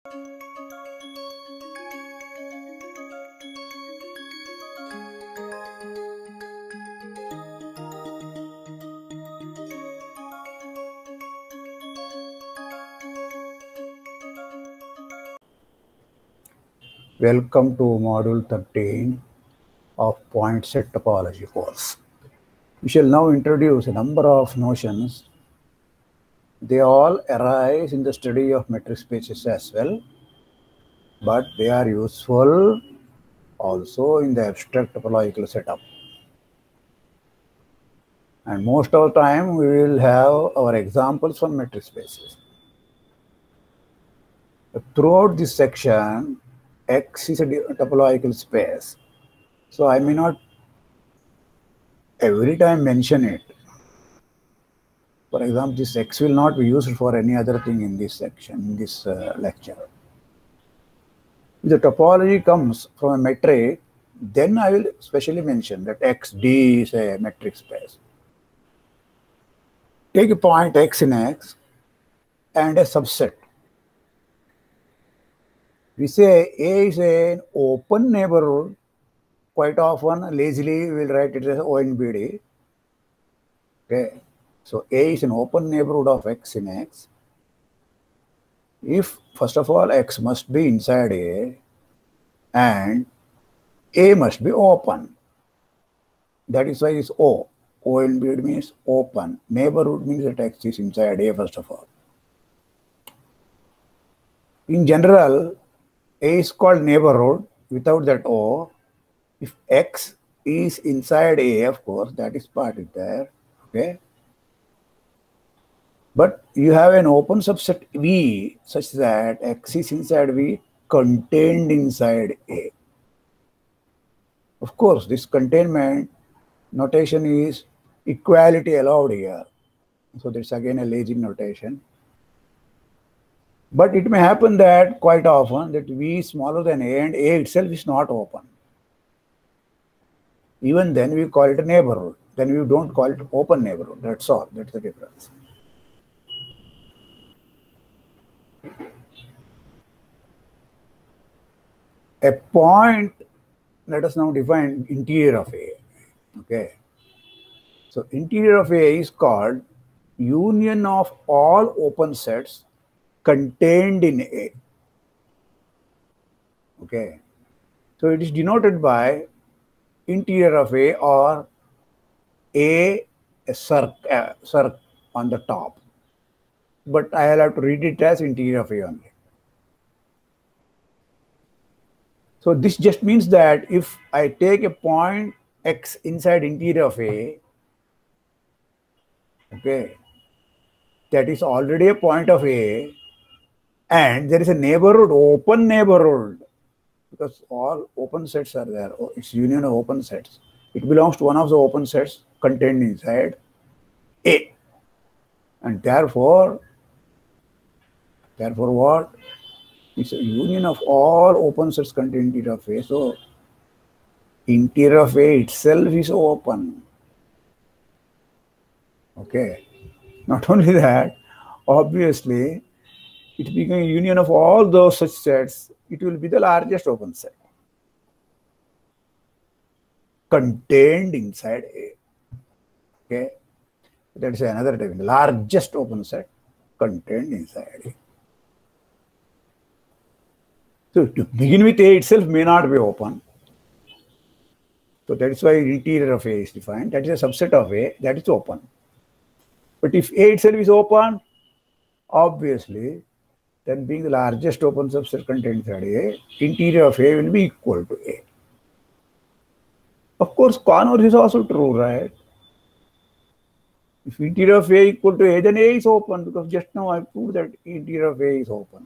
Welcome to Module 13 of Point Set Topology course. We shall now introduce a number of notions. They all arise in the study of metric spaces as well, but they are useful also in the abstract topological setup. And most of the time we will have our examples from metric spaces. Throughout this section, X is a topological space. So I may not every time mention it. For example, this X will not be used for any other thing in this section, in this lecture. If the topology comes from a metric, then I will specially mention that XD is a metric space. Take a point X in X and a subset. We say A is an open neighborhood. Quite often, lazily, we will write it as ONBD. Okay. So A is an open neighborhood of X in X. If, first of all, X must be inside A and A must be open. That is why it's O. ONBD means open. Neighborhood means that X is inside A, first of all. In general, A is called neighborhood without that O. If X is inside A, of course, that is part is there. Okay. But you have an open subset V such that X is inside V contained inside A. Of course, this containment notation is equality allowed here. So that's again a lazy notation. But it may happen that quite often that V is smaller than A and A itself is not open. Even then we call it a neighborhood. Then we don't call it open neighborhood. That's all. That's the difference. A point, let us now define interior of A. Okay. So interior of A is called union of all open sets contained in A. Okay. So it is denoted by interior of A or a circ on the top. But I will have to read it as interior of A only. So this just means that if I take a point X inside interior of A, okay, that is already a point of A, and there is a neighborhood, open neighborhood, because all open sets are there. It's union of open sets. It belongs to one of the open sets contained inside A. And therefore what? It's a union of all open sets contained in interior of A. So interior of A itself is open. Okay. Not only that, obviously, it being a union of all those such sets, it will be the largest open set contained inside A. Okay. That is another definition. Largest open set contained inside A. So to begin with, A itself may not be open. So that is why interior of A is defined. That is a subset of A that is open. But if A itself is open, obviously, then being the largest open subset contained inside A, interior of A will be equal to A. Of course, converse is also true, right? If interior of A equal to A, then A is open, because just now I proved that interior of A is open.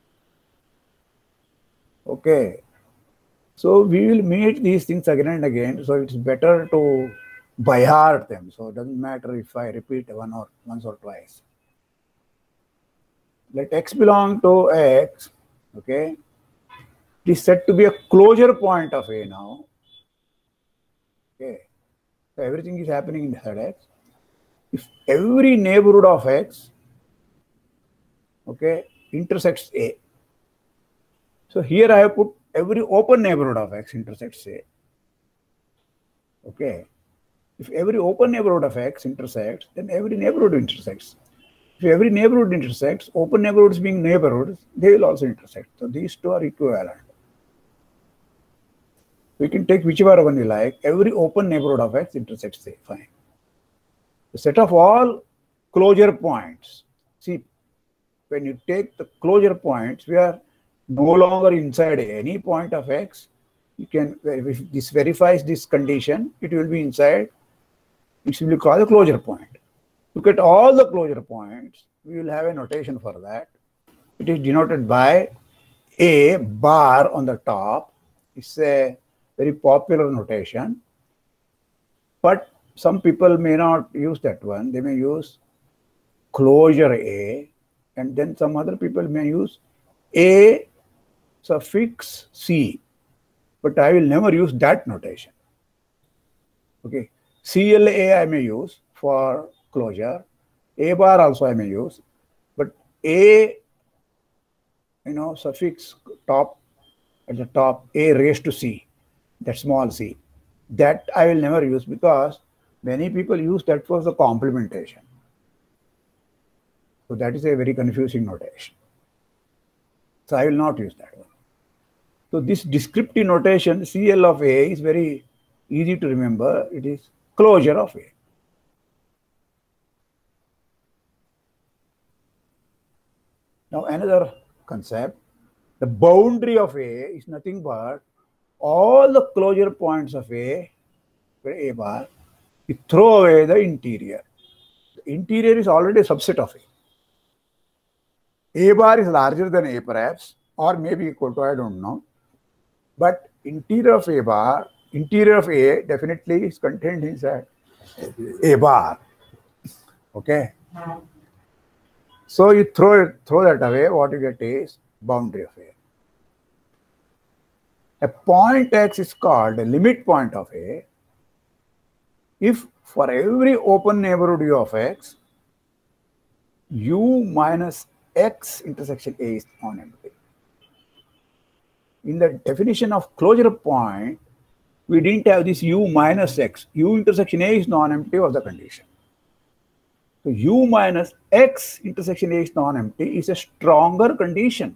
Okay. So we will meet these things again and again. So it's better to by heart them. So it doesn't matter if I repeat once or twice. Let X belong to X. Okay. It is said to be a closure point of A now. Okay. So everything is happening inside X. If every neighborhood of X, okay, intersects A, So here I have put every open neighborhood of X intersects A. Okay. If every open neighborhood of X intersects, then every neighborhood intersects. If every neighborhood intersects, open neighborhoods being neighborhoods, they will also intersect. So these two are equivalent. We can take whichever one you like. Every open neighborhood of X intersects A. Fine. The set of all closure points. See, when you take the closure points, we are no longer inside any point of X. You can, if this verifies this condition, it will be inside. It will be called a closure point. Look at all the closure points. We will have a notation for that. It is denoted by A bar on the top. It's a very popular notation. But some people may not use that one. They may use closure A, and then some other people may use A suffix C. But I will never use that notation. Okay. CLA I may use for closure. A bar also I may use. But A, suffix top at the top, A raised to C, that small c, that I will never use because many people use that for the complementation. So that is a very confusing notation. So I will not use that one. So this descriptive notation CL of A is very easy to remember. It is closure of A. Now another concept, the boundary of A is nothing but all the closure points of A bar, you throw away the interior. The interior is already a subset of A. A bar is larger than A perhaps, or maybe equal to, I don't know. But interior of A bar, interior of A definitely is contained inside A bar. Okay. So you throw that away, what you get is boundary of A. A point X is called a limit point of A if for every open neighborhood U of X, U minus X intersection A is non-empty. In the definition of closure point, we didn't have this U minus X. U intersection A is non-empty was the condition. So U minus X intersection A is non-empty is a stronger condition.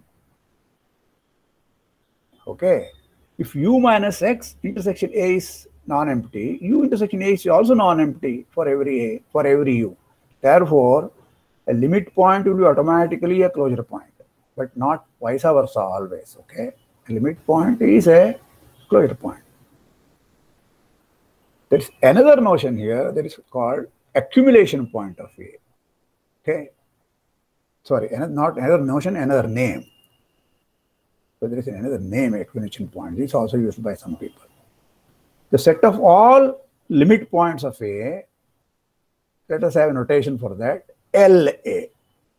Okay. If U minus X intersection A is non-empty, U intersection A is also non-empty for every A, for every U. Therefore, a limit point will be automatically a closure point, but not vice versa always. Okay. A limit point is a closure point. There is another notion here that is called accumulation point of A. Okay. Sorry, not another notion, another name. So there is another name, accumulation point. This is also used by some people. The set of all limit points of A, let us have a notation for that, LA.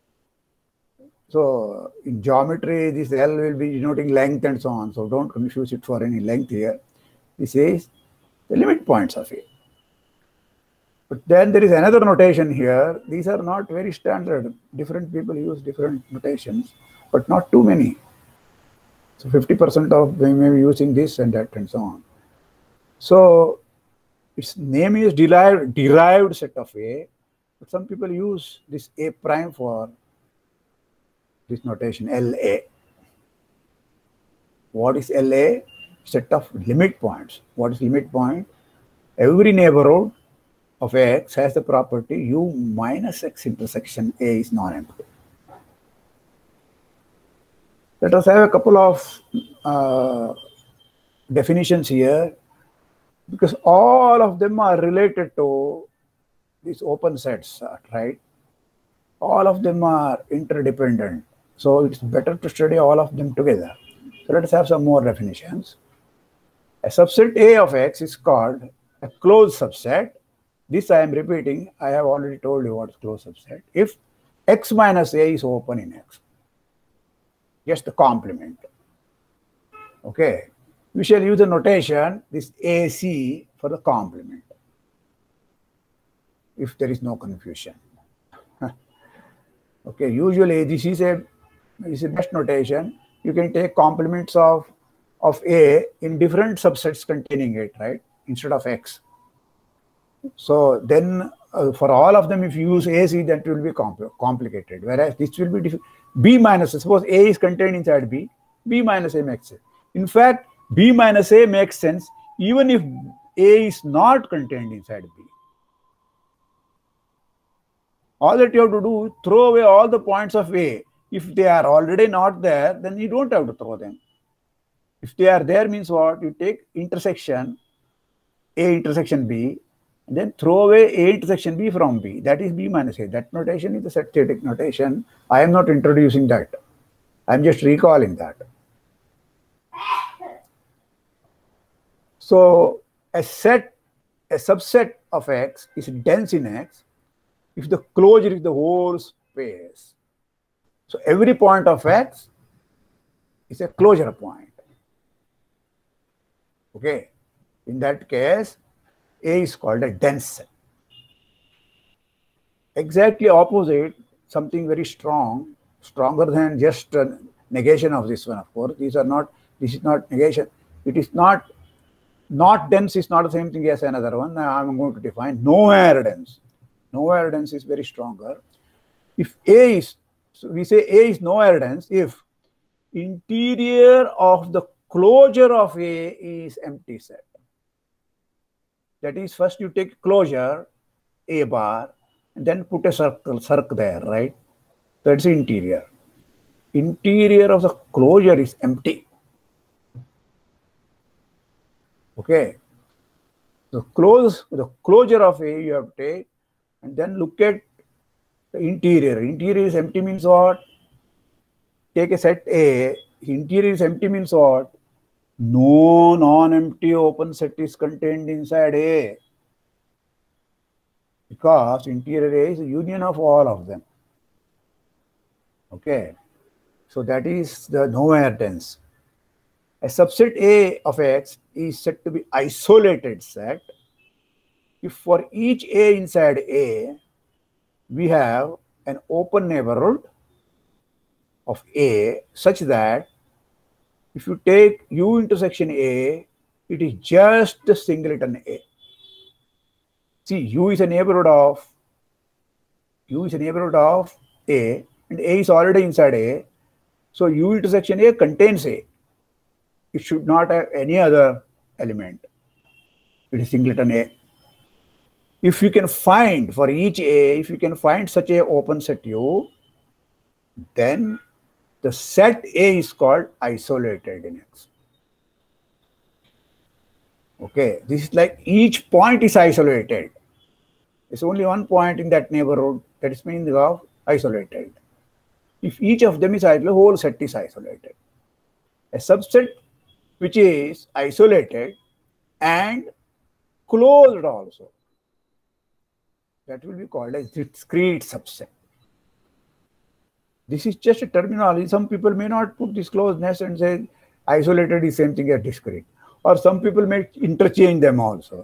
So in geometry, this L will be denoting length and so on. So don't confuse it for any length here. This is the limit points of A. But then there is another notation here. These are not very standard. Different people use different notations, but not too many. So 50% of them may be using this and that and so on. So its name is derived set of A, but some people use this A prime for this notation LA. What is LA? Set of limit points. What is limit point? Every neighborhood of X has the property U minus X intersection A is non-empty. Let us have a couple of definitions here, because all of them are related to these open sets, right? All of them are interdependent. So it's better to study all of them together. So let us have some more definitions. A subset A of X is called a closed subset. This I am repeating. I have already told you what is closed subset. If X minus A is open in X. Just the complement. Okay. We shall use the notation, this AC for the complement, if there is no confusion. Okay. Usually this is a best notation. you can take complements of A in different subsets containing it, right? Instead of X. So then for all of them, if you use AC, that will be complicated. Whereas this will be B minus A. Suppose A is contained inside B, B minus A makes sense. In fact, B minus A makes sense even if A is not contained inside B. All that you have to do, throw away all the points of A. If they are already not there, then you don't have to throw them. If they are there means what? You take intersection A intersection B, and then throw away A intersection B from B. That is B minus A. That notation is the set theoretic notation. I am not introducing that. I am just recalling that. So a subset of X is dense in X if the closure is the whole space. So every point of X is a closure point. Okay. In that case, A is called a dense set. Exactly opposite, something very strong, stronger than just a negation of this one, of course. This is not negation. It is not dense is not the same thing as another one. Now I'm going to define nowhere dense. Nowhere dense is very stronger. If A is, so we say A is nowhere dense if interior of the closure of A is empty set. That is, first you take closure A bar and then put a circle there, right? That's the interior. Interior of the closure is empty. Okay. The closure of A you have to take and then look at the interior. Interior is empty means what? Take a set A. Interior is empty means what? No non-empty open set is contained inside A. Because interior A is a union of all of them. Okay. So that is the nowhere dense. A subset A of X is said to be isolated set if for each A inside A, we have an open neighborhood of A such that if you take U intersection A, it is just the singleton A. See, U is a neighborhood of A, and A is already inside A. So U intersection A contains A. It should not have any other element. It is singleton A. If you can find for each A, if you can find such a open set U, then the set A is called isolated in X. Okay, this is like each point is isolated. There's only one point in that neighborhood that is meaning of isolated. If each of them is isolated, the whole set is isolated. A subset which is isolated and closed also, that will be called a discrete subset. This is just a terminology. Some people may not put this closeness and say isolated is same thing as discrete. Or some people may interchange them also.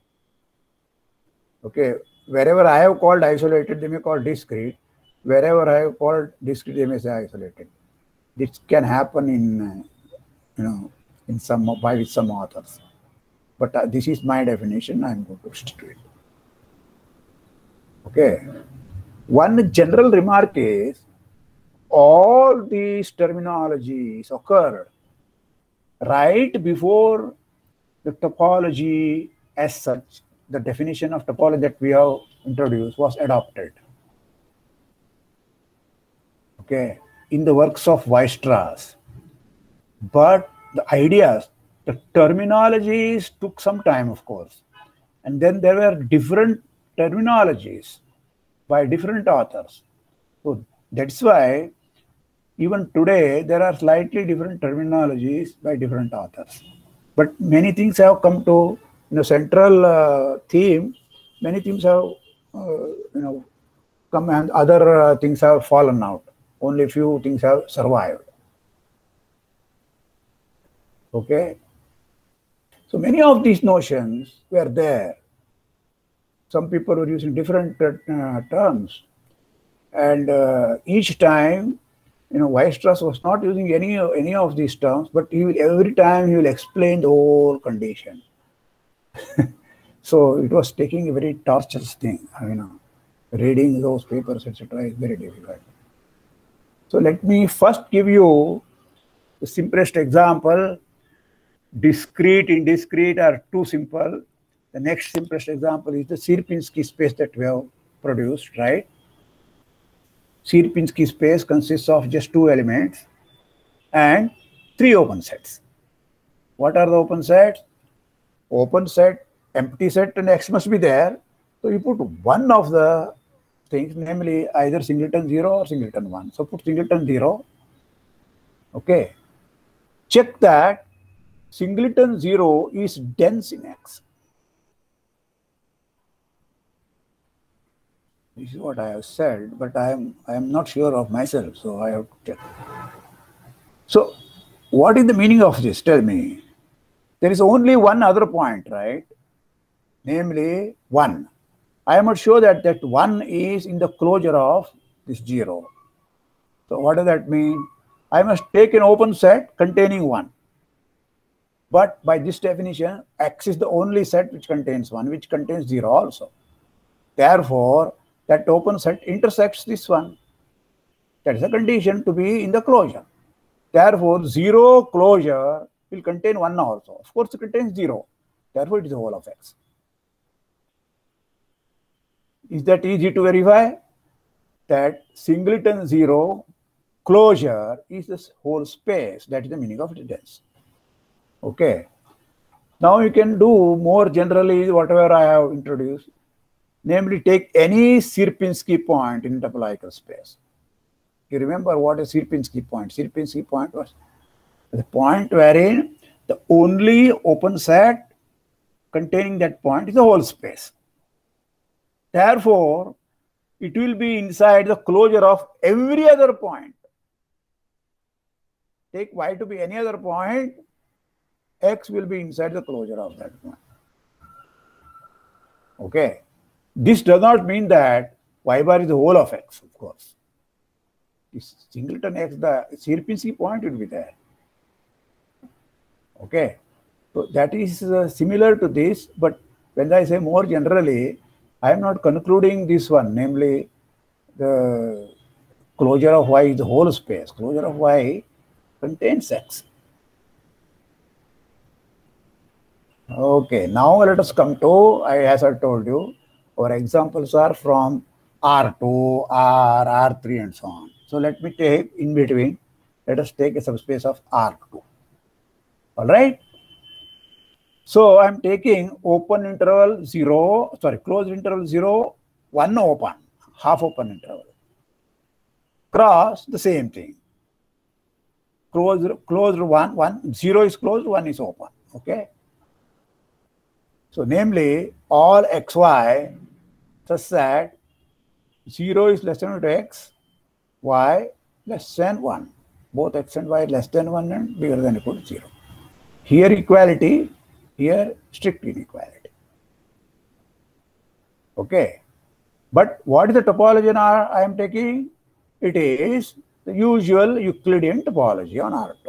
Okay, wherever I have called isolated, they may call discrete. Wherever I have called discrete, they may say isolated. This can happen in, with some authors. But this is my definition. I'm going to stick to it. Okay. One general remark is all these terminologies occurred right before the topology as such, the definition of topology that we have introduced was adopted. Okay, in the works of Weierstrass. But the ideas, the terminologies took some time, of course. And then there were different terminologies by different authors. So that's why even today there are slightly different terminologies by different authors. But many things have come to central theme. Many things have come and other things have fallen out. Only few things have survived. Okay. So many of these notions were there. Some people were using different terms, and each time Weierstrass was not using any of these terms, but every time he will explain the whole condition. So it was taking a very torturous thing. Reading those papers, etc., is very difficult. So let me first give you the simplest example. Discrete, indiscrete are too simple. The next simplest example is the Sierpinski space that we have produced, right? Sierpinski space consists of just two elements and three open sets. What are the open sets? Open set, empty set, and X must be there. So you put one of the things, namely either singleton 0 or singleton 1. So put singleton 0. Okay. Check that singleton 0 is dense in X. This is what I have said, but I am not sure of myself, so I have to check. So what is the meaning of this? Tell me. There is only one other point, right? Namely 1. I am not sure that 1 is in the closure of this 0. So what does that mean? I must take an open set containing 1. But by this definition, X is the only set which contains 1, which contains 0 also. Therefore, that open set intersects this one. That is a condition to be in the closure. Therefore, 0 closure will contain 1 also. Of course, it contains 0. Therefore, it is the whole of X. Is that easy to verify? That singleton 0 closure is this whole space. That is the meaning of the dense. Okay. Now you can do more generally whatever I have introduced. Namely, take any Sierpinski point in topological space. You remember what is Sierpinski point? Sierpinski point was the point wherein the only open set containing that point is the whole space. Therefore, it will be inside the closure of every other point. Take Y to be any other point, X will be inside the closure of that point. Okay. This does not mean that Y bar is the whole of X, of course. This singleton X, the Sierpinski point will be there. Okay. So that is similar to this, but when I say more generally, I am not concluding this one, namely the closure of Y is the whole space. Closure of Y contains X. Okay, now let us come to, as I told you, our examples are from R2, R, R3 and so on. So let me take in between, let us take a subspace of R2. All right. So I'm taking open interval 0, sorry, closed interval 0, 1 open, half open interval. Cross the same thing. Closed 1, 0 is closed, 1 is open. Okay. So namely all xy such that 0 is less than or equal to x, y less than 1. Both x and y less than 1 and bigger than or equal to 0. Here equality, here strict inequality. Okay. But what is the topology on R I am taking? It is the usual Euclidean topology on R2.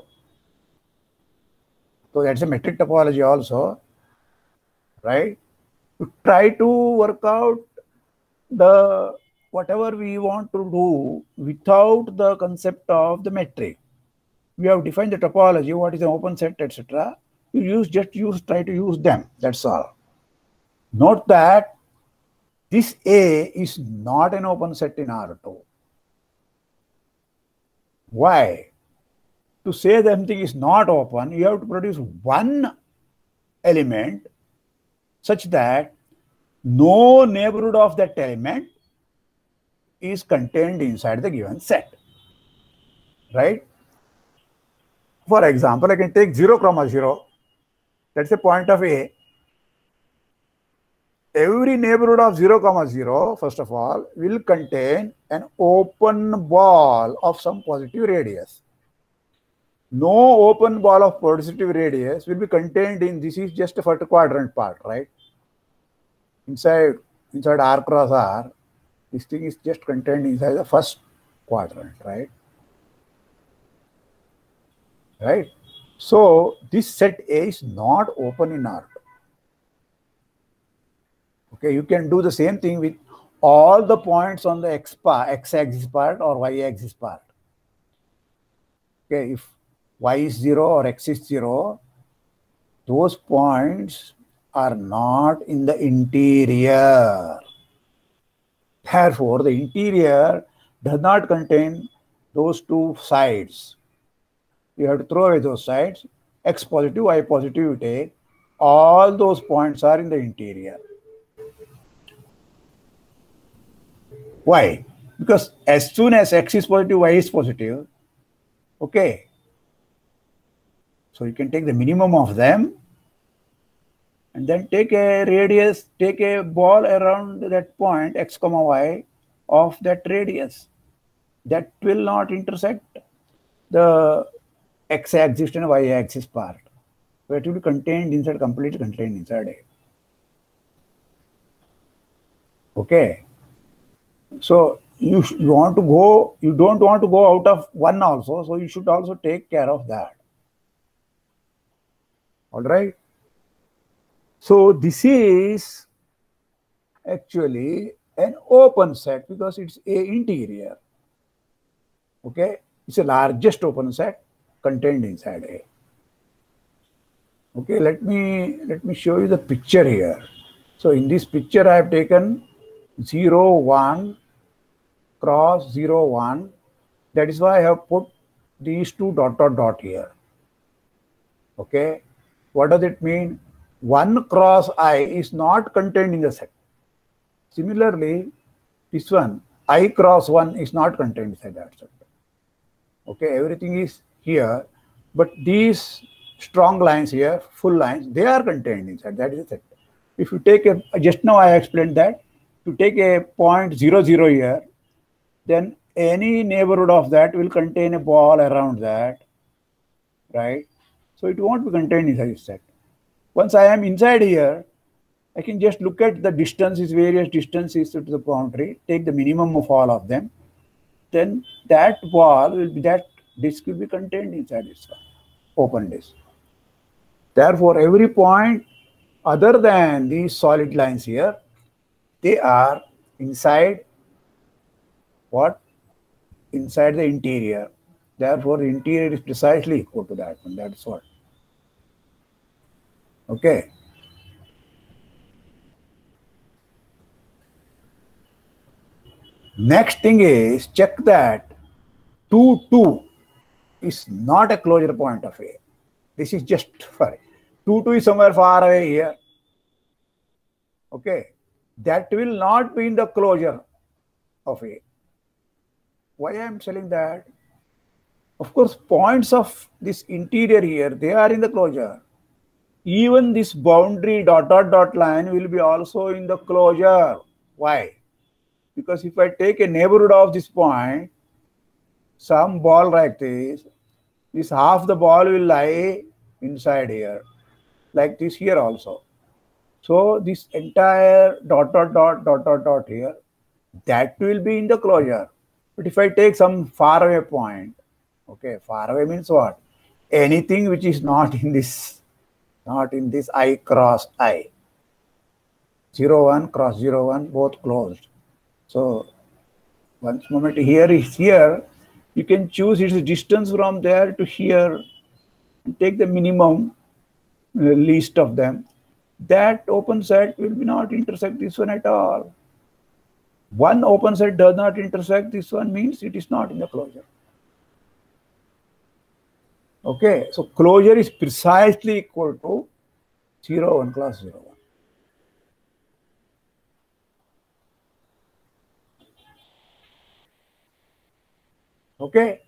So that's a metric topology also, right? To try to work out the whatever we want to do without the concept of the metric. We have defined the topology, what is an open set, etc. You try to use them. That's all. Note that this A is not an open set in R2. Why? To say that something is not open, you have to produce one element such that no neighborhood of that element is contained inside the given set. Right? For example, I can take 0, 0. That's a point of A. Every neighborhood of 0, 0, first of all, will contain an open ball of some positive radius. No open ball of positive radius will be contained in, this is just a first quadrant part, right? Inside R cross R, this thing is just contained inside the first quadrant, right? right? So this set A is not open in R2. Okay, you can do the same thing with all the points on the x-axis part or y-axis part. Okay, if y is 0 or x is 0, those points are not in the interior. Therefore, the interior does not contain those two sides. You have to throw away those sides. X positive, y positive you take. All those points are in the interior. Why? Because as soon as x is positive, y is positive, okay, so you can take the minimum of them and then take a radius, take a ball around that point, x comma y, of that radius. That will not intersect the x-axis and y-axis part. So it will be contained inside, completely contained inside it. Okay. So you want to go, you don't want to go out of one also, so you should also take care of that. All right. So this is actually an open set because it's a interior. Okay, it's the largest open set contained inside A. Okay, let me show you the picture here. So in this picture I have taken 0, 1 cross 0, 1. That is why I have put these two dot dot dot here. Okay, what does it mean? 1 cross I is not contained in the set. Similarly, this one, I cross 1 is not contained inside that set. Okay, everything is here, but these strong lines here, full lines, they are contained inside. That is the set. If you take a, just now I explained that, to take a point 0, 0 here, then any neighborhood of that will contain a ball around that, right? So it won't be contained inside this set. Once I am inside here, I can just look at the distances, various distances to the boundary, take the minimum of all of them. Then that ball will be, that disk will be contained inside this one, open disk. Therefore, every point other than these solid lines here, they are inside what? Inside the interior. Therefore, the interior is precisely equal to that one. That's what. Okay. Next thing is check that 2, 2 is not a closure point of A. This is just for 2, 2 is somewhere far away here. Okay. That will not be in the closure of A. Why I am telling that? Of course, points of this interior here, they are in the closure. Even this boundary dot dot dot line will be also in the closure. Why? Because if I take a neighborhood of this point, some ball like this half the ball will lie inside here, like this here also. So this entire dot dot dot dot dot dot here, that will be in the closure. But if I take some faraway point, okay, faraway means what? Anything which is not in this I cross I. 0, 1 cross 0, 1, both closed. So once moment here is here, you can choose its distance from there to here and take the minimum least of them. That open set will not intersect this one at all. One open set does not intersect this one means it is not in the closure. Okay, so closure is precisely equal to 0, 1 cross 0, 1. Okay.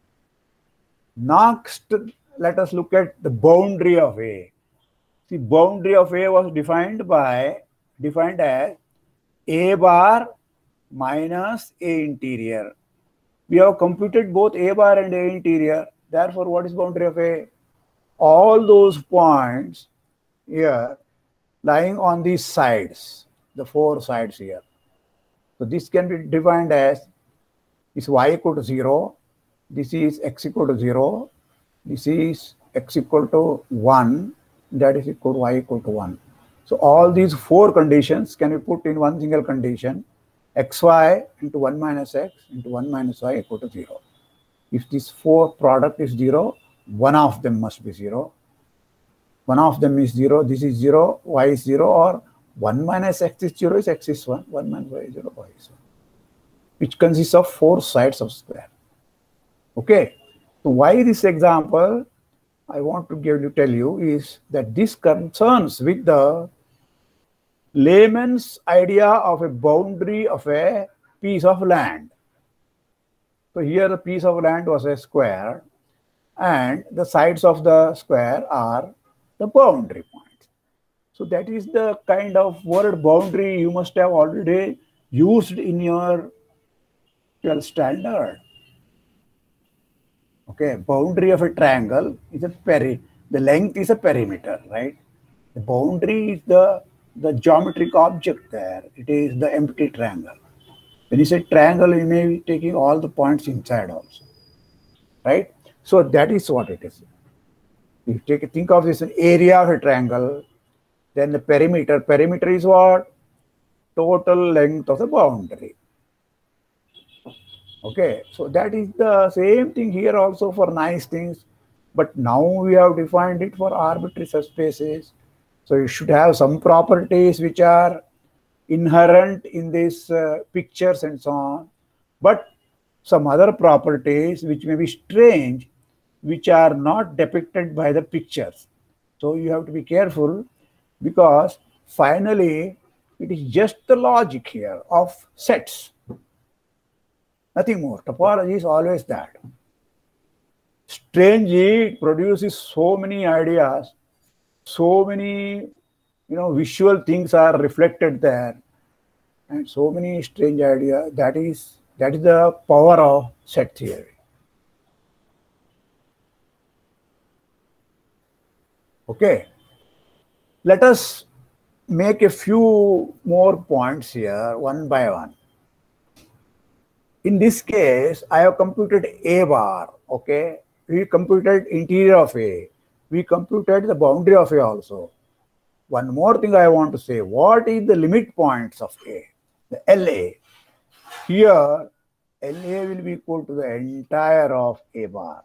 Next, let us look at the boundary of A. The boundary of A was defined as A bar minus A interior. We have computed both A bar and A interior. Therefore, what is boundary of A? All those points here lying on these sides, the 4 sides here. So this can be defined as is y equal to 0, this is x equal to 0, This is x equal to 1, that is equal to y equal to 1. So all these four conditions can be put in one single condition, xy into 1 minus x into 1 minus y equal to 0. If this four product is 0, one of them must be 0. One of them is 0, this is 0, y is 0, or 1 minus x is 0 is x is 1, 1 minus y is 0, y is 1, which consists of four sides of square. Okay, so why this example I want to tell you is that this concerns with the layman's idea of a boundary of a piece of land. So here the piece of land was a square, and the sides of the square are the boundary points. So that is the kind of word boundary you must have already used in your standard. Okay, boundary of a triangle is the length is a perimeter, right? The boundary is the geometric object there. It is the empty triangle. When you say triangle, you may be taking all the points inside also, right? So that is what it is. If you think of this an area of a triangle, then the perimeter. Perimeter is what? Total length of the boundary. Okay, so that is the same thing here also for nice things, but now we have defined it for arbitrary subspaces. So you should have some properties which are inherent in these pictures and so on, but some other properties which may be strange, which are not depicted by the pictures. So you have to be careful, because finally it is just the logic here of sets. Nothing more. Topology is always that. Strangely, it produces so many ideas, so many visual things are reflected there, and so many strange ideas. That is the power of set theory. Okay, let us make a few more points here one by one. In this case, I have computed A bar, okay? We computed interior of A. We computed the boundary of A also. One more thing I want to say, what is the limit points of A? The LA. Here, LA will be equal to the entire of A bar.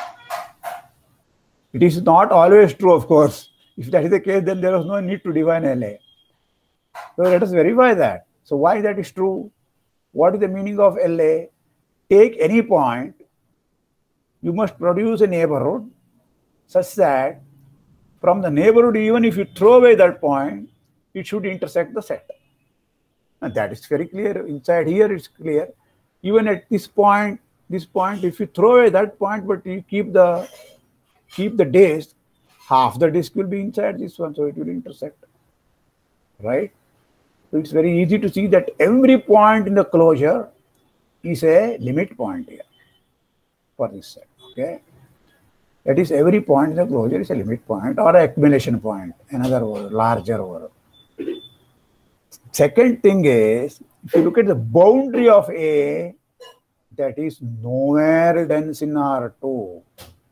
It is not always true, of course. If that is the case, then there is no need to define LA. So let us verify that. So why that is true? What is the meaning of LA? Take any point, you must produce a neighborhood such that from the neighborhood, even if you throw away that point, it should intersect the set. And that is very clear. Inside here, it's clear. Even at this point, if you throw away that point, but you keep the disk, half the disk will be inside this one, so it will intersect, right? So it's very easy to see that every point in the closure is a limit point here for this set, okay? That is, every point in the closure is a limit point or an accumulation point, another word, larger word. Second thing is, if you look at the boundary of A, that is nowhere dense in R2.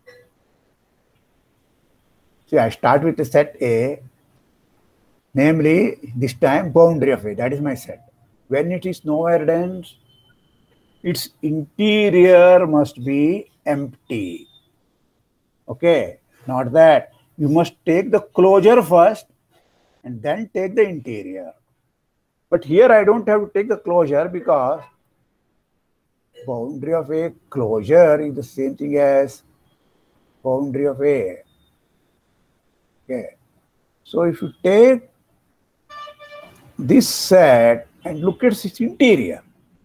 See, I start with the set A, namely, this time boundary of A, that is my set. When it is nowhere dense, its interior must be empty. Okay, not that. You must take the closure first and then take the interior. But here I don't have to take the closure, because boundary of A closure is the same thing as boundary of A. Okay, so if you take this set and look at its interior,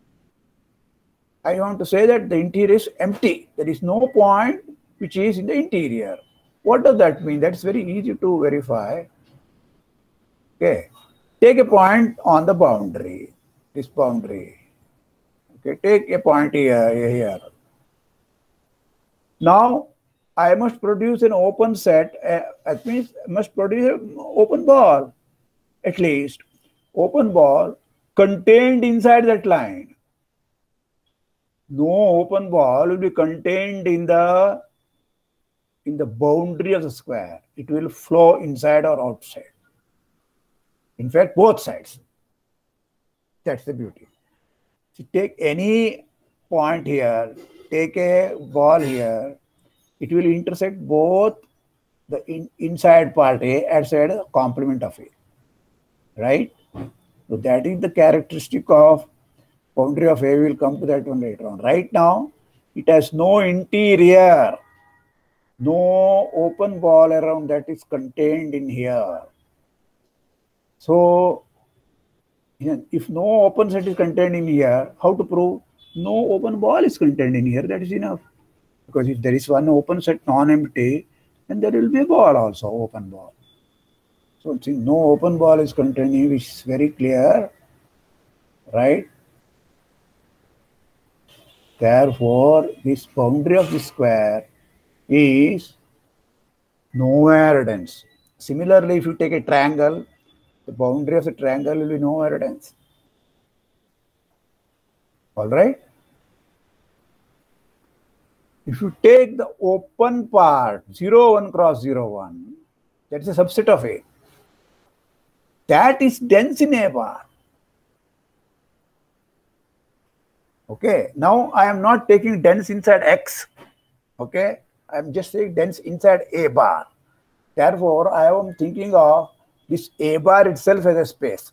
I want to say that the interior is empty. There is no point which is in the interior. What does that mean? That's very easy to verify. Okay, take a point on the boundary, this boundary. Okay, take a point here. Now, I must produce an open set. That means I must produce an open ball, at least. Open ball contained inside that line. No open ball will be contained in the in the boundary of the square, it will flow inside or outside. In fact, both sides. That's the beauty. So take any point here, take a ball here, it will intersect both the inside part A, outside the complement of A. Right? So that is the characteristic of boundary of A. We will come to that one later on. Right now, it has no interior, no open ball around that is contained in here. So, if no open set is contained in here, how to prove? No open ball is contained in here, that is enough. Because if there is one open set non-empty, then there will be a ball also, open ball. So, since no open ball is contained here, which is very clear, right? Therefore, this boundary of the square is nowhere dense. Similarly, if you take a triangle, the boundary of the triangle will be nowhere dense. All right? If you take the open part, 0, 1 cross 0, 1, that is a subset of A. That is dense in A bar. Okay, now I am not taking dense inside X. Okay, I am just saying dense inside A bar. Therefore, I am thinking of this A bar itself as a space.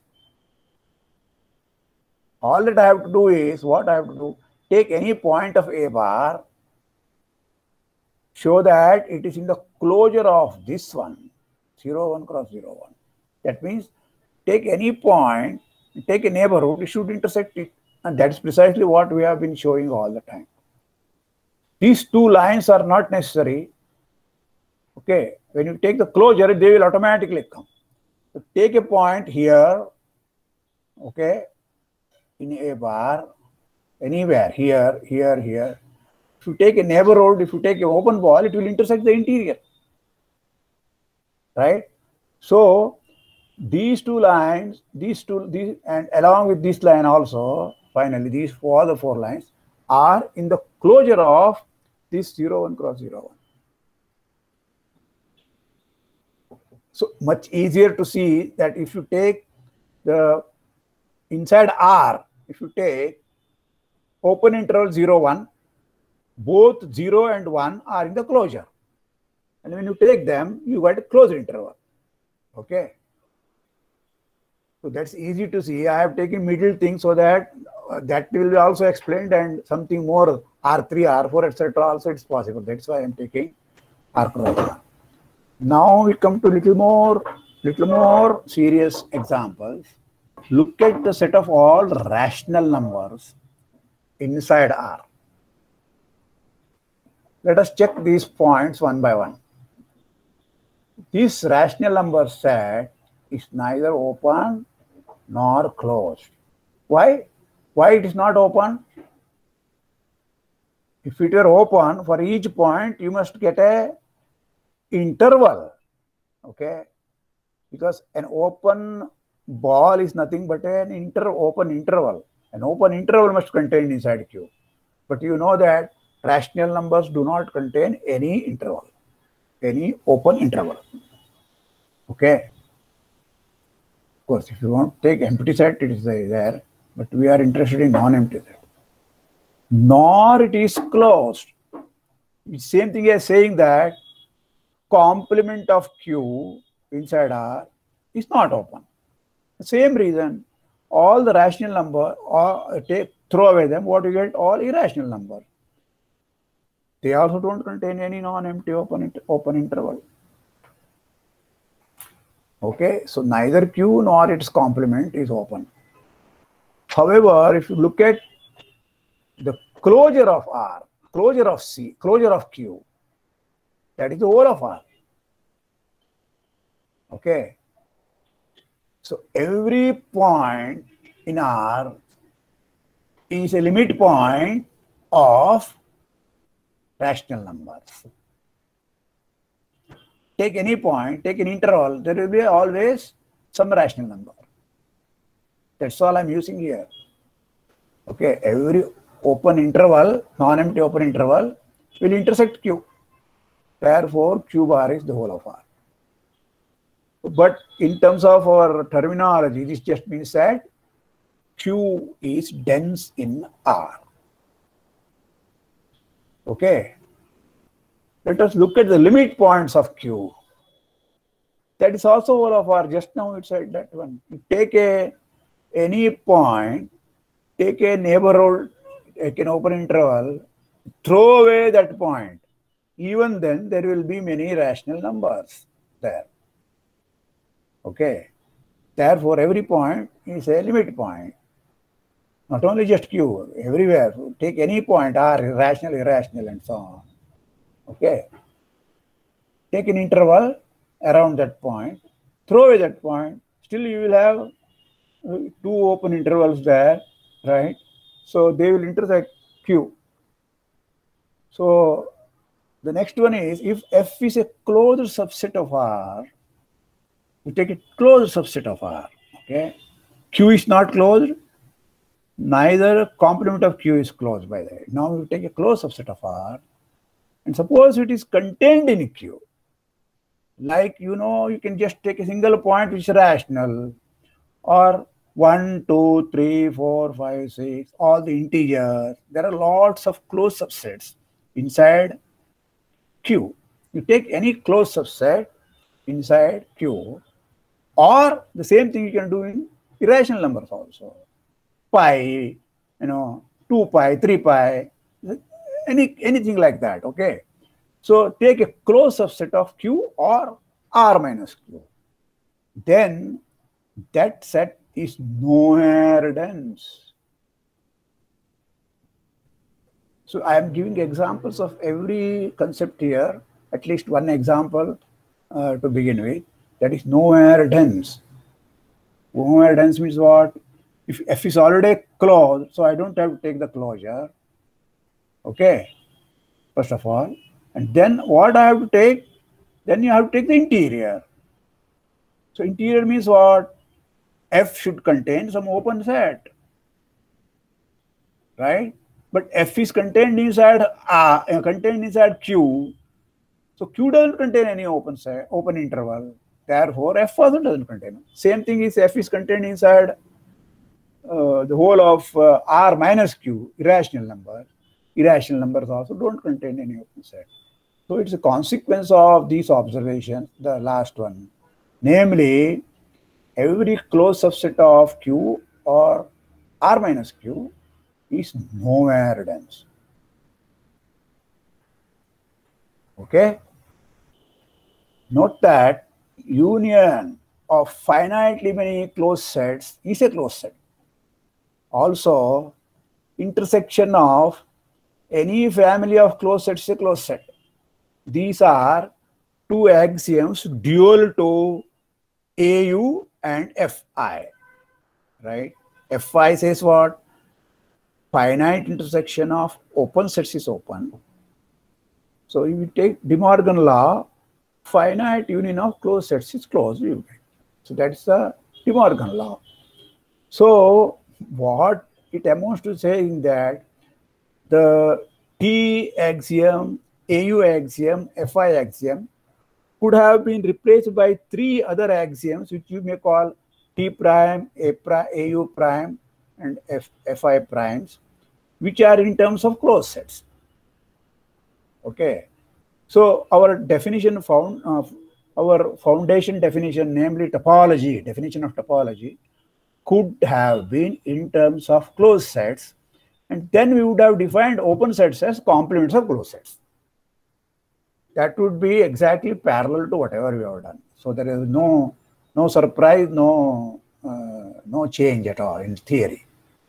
All that I have to do is, what I have to do, take any point of A bar, show that it is in the closure of this one, 0, 1 cross 0, 1. That means, take any point, take a neighborhood, it should intersect it. And that's precisely what we have been showing all the time. These two lines are not necessary. Okay, when you take the closure, they will automatically come. So take a point here, okay, in A bar, anywhere, here, here, here. If you take a neighborhood, if you take an open ball, it will intersect the interior. Right? So, these two lines, these and along with this line also, finally, these other four lines are in the closure of this 0, 1 cross 0, 1. So, much easier to see that if you take the inside R, if you take open interval 0, 1, both 0 and 1 are in the closure. And when you take them, you get a closed interval. Okay. So that's easy to see. I have taken middle thing so that that will be also explained, and something more R3, R4, etc. also it's possible. That's why I am taking R cross R. Now we come to little more serious examples. Look at the set of all rational numbers inside R. Let us check these points one by one. This rational number set is neither open nor closed. Why? Why it is not open? If it were open, for each point you must get a interval. Okay? Because an open ball is nothing but an open interval. An open interval must contain inside Q. But you know that rational numbers do not contain any interval, any open interval. Okay. Of course, if you want to take empty set, it is there, but we are interested in non-empty set. Nor it is closed. It's same thing as saying that complement of Q inside R is not open. The same reason, all the rational number, or throw away them, what you get? All irrational numbers. They also don't contain any non-empty open interval. Okay, so neither Q nor its complement is open. However, if you look at the closure of R, closure of C, closure of Q, that is the whole of R. Okay, so every point in R is a limit point of rational numbers. Take any point, take an interval, there will be always some rational number. That's all I'm using here. Okay, every open interval, non-empty open interval will intersect Q. Therefore, Q bar is the whole of R. But in terms of our terminology, this just means that Q is dense in R. Okay. Let us look at the limit points of Q. That is also all of R. Just now it said that one. You take any point, take a neighborhood, take an open interval, throw away that point. Even then, there will be many rational numbers there. Okay. Therefore, every point is a limit point. Not only just Q, everywhere. Take any point, R, irrational, irrational, and so on. Okay. Take an interval around that point, throw away that point, still you will have two open intervals there, right? So they will intersect Q. So the next one is, if F is a closed subset of R, we take a closed subset of R, okay? Q is not closed, neither complement of Q is closed, by the way. Now we take a closed subset of R, and suppose it is contained in Q. Like, you know, you can just take a single point which is rational, or 1, 2, 3, 4, 5, 6, all the integers. There are lots of closed subsets inside Q. You take any closed subset inside Q, or the same thing you can do in irrational numbers also. Pi, you know, 2 pi, 3 pi, anything like that, okay? So take a closed subset of Q or R minus Q. Then that set is nowhere dense. So I am giving examples of every concept here, at least one example to begin with. That is nowhere dense. Nowhere dense means what? If F is already closed, so I don't have to take the closure. Okay, first of all. And then what I have to take? Then you have to take the interior. So interior means what? F should contain some open set, right? But F is contained inside Q. So Q doesn't contain any open set, open interval. Therefore, F also doesn't contain. Same thing is F is contained inside the whole of R minus Q, irrational number. Irrational numbers also don't contain any open set. So it's a consequence of these observations, the last one. Namely, every closed subset of Q or R minus Q is nowhere dense. Okay? Note that union of finitely many closed sets is a closed set. Also, intersection of any family of closed sets is a closed set. These are two axioms dual to AU and FI, right? FI says what? Finite intersection of open sets is open. So if you take De Morgan law, finite union of closed sets is closed. So that's the De Morgan law. So what it amounts to saying that the T axiom, AU axiom, FI axiom could have been replaced by three other axioms, which you may call T prime, AU prime, and FI primes, which are in terms of closed sets. Okay. So our definition our foundation definition, namely topology, definition of topology, could have been in terms of closed sets, and then we would have defined open sets as complements of closed sets. That would be exactly parallel to whatever we have done. So there is no surprise, no change at all in theory.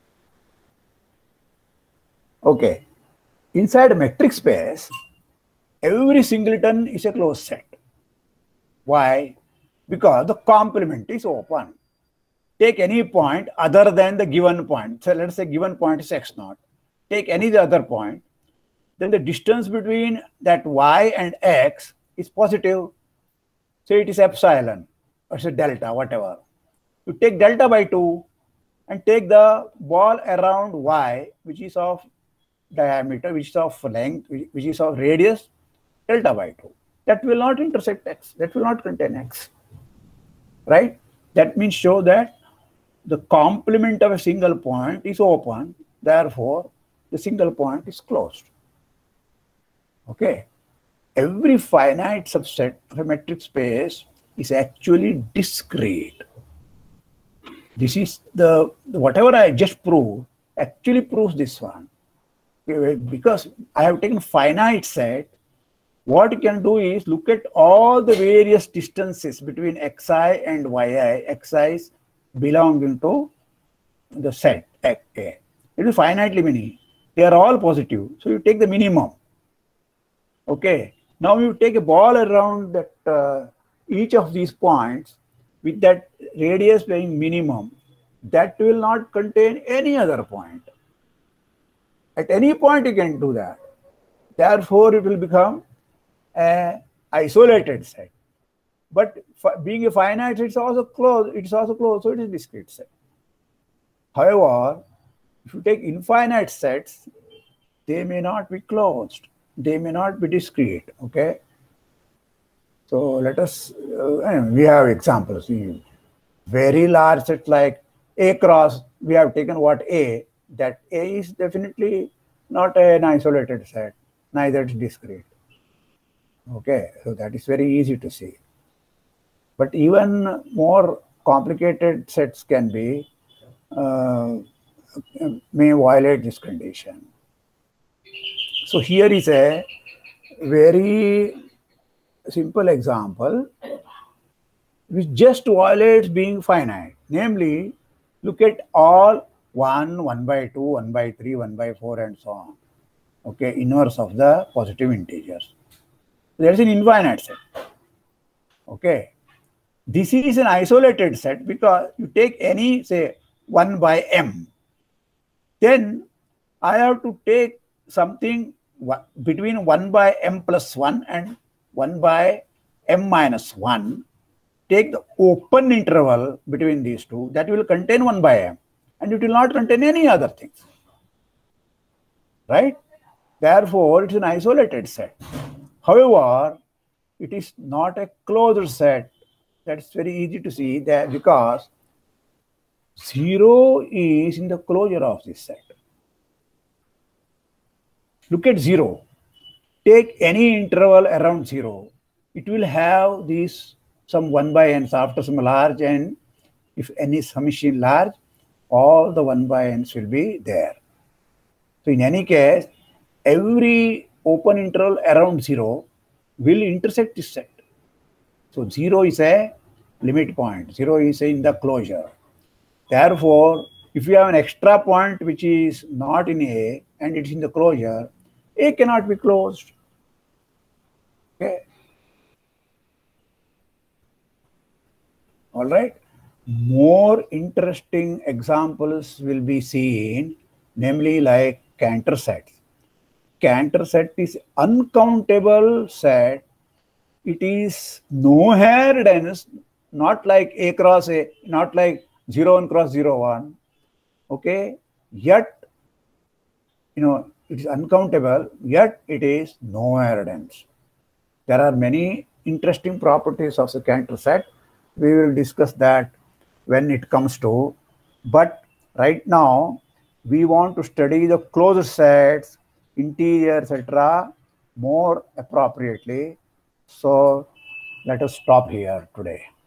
Okay. Inside a metric space, every singleton is a closed set. Why? Because the complement is open. Take any point other than the given point. So let's say given point is x0. Take any other point. Then the distance between that y and x is positive. Say it is epsilon or say delta, whatever. You take delta by 2 and take the ball around y, which is of diameter, which is of length, which is of radius, delta by 2. that will not intersect X, that will not contain X, right? That means show that the complement of a single point is open, therefore the single point is closed. Okay. Every finite subset of a metric space is actually discrete. This is the whatever I just proved actually proves this one. Okay, because I have taken finite set, what you can do is look at all the various distances between xi and yi, xi's belonging to the set A. It is finitely many. They are all positive. So you take the minimum. Okay. Now you take a ball around that each of these points with that radius being minimum. That will not contain any other point. At any point you can do that. Therefore, it will become an isolated set. But being a finite, it's also closed. It's also closed, so it is a discrete set. However, if you take infinite sets, they may not be closed. They may not be discrete. Okay. So let us. We have examples. Very large set like A cross. We have taken what A. That A is definitely not an isolated set. Neither is discrete. Okay. So that is very easy to see. But even more complicated sets can be may violate this condition. So here is a very simple example which just violates being finite. Namely, look at all 1, 1 by 2, 1 by 3, 1 by 4 and so on. Okay, inverse of the positive integers. There is an infinite set. Okay. This is an isolated set because you take any, say, 1 by m. Then I have to take something between 1 by m plus 1 and 1 by m minus 1. Take the open interval between these two. That will contain 1 by m. And it will not contain any other things. Right? Therefore, it is an isolated set. However, it is not a closed set. That's very easy to see that because 0 is in the closure of this set. Look at 0. Take any interval around 0. It will have these some 1 by n's after some large n. If n is summation large, all the 1 by n's will be there. So in any case, every open interval around 0 will intersect this set. So 0 is a limit point. 0 is in the closure. Therefore, if you have an extra point which is not in A and it's in the closure, A cannot be closed. Okay. All right. More interesting examples will be seen, namely like Cantor sets. Cantor set is uncountable set. It is nowhere dense, not like A cross A, not like 0, 1 cross 0, 1. Okay. Yet, it is uncountable, yet it is nowhere dense. There are many interesting properties of the Cantor set. We will discuss that when it comes to, but right now we want to study the closed sets, interior, etc. more appropriately. So let us stop here today.